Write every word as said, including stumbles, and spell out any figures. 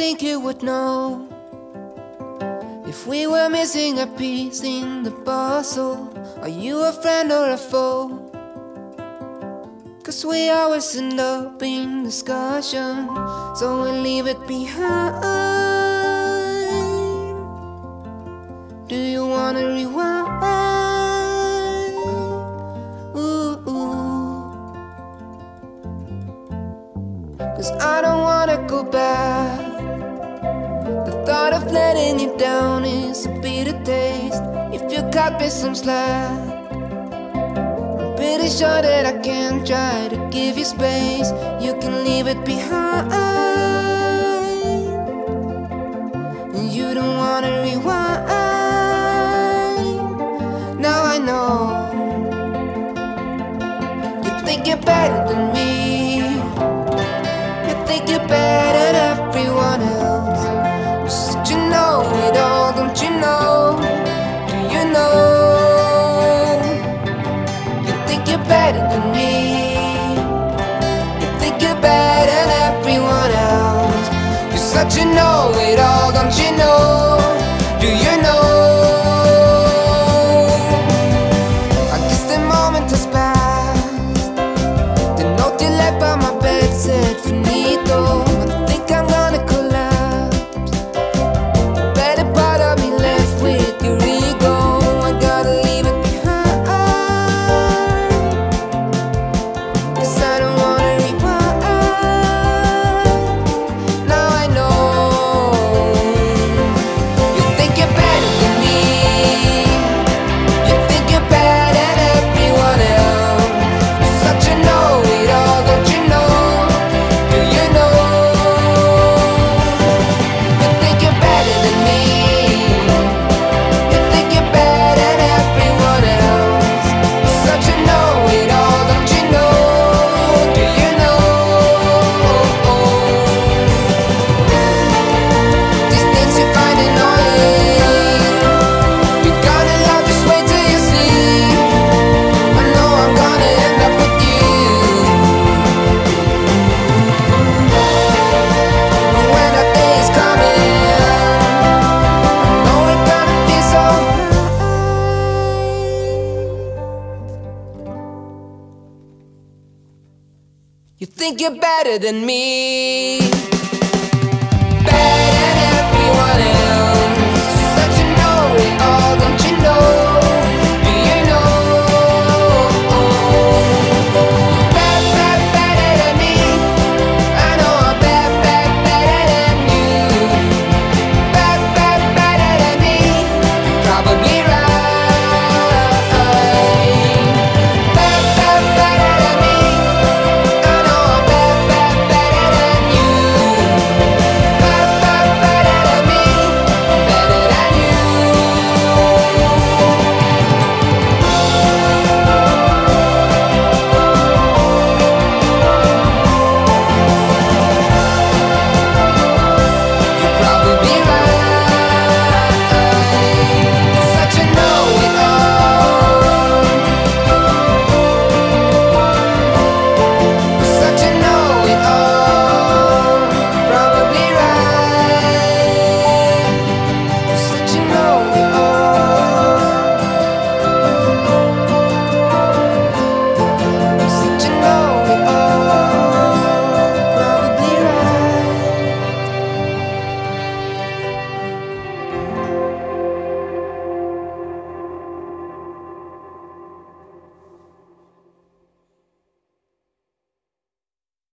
think you would know if we were missing a piece in the puzzle. Are you a friend or a foe? Cause we always end up in discussion, so we leave it behind. Do you wanna rewind? Ooh, ooh. Cause I don't wanna go back. The thought of letting you down is a bitter taste. If you cut me some slack, pretty sure that I can try to give you space. You can leave it behind, and you don't wanna rewind. Now I know you think you're better than me. You think you're better than everyone else. Just you know it all, don't you know? Do you know? You're better than me. You think you're better than everyone else. You're such a know-it-all, don't you know? Do you know? I guess the moment has passed. The note you left by my bed said finito. I think I'm gonna collapse. The better part of me left with your ego. I gotta leave it behind. You think you're better than me.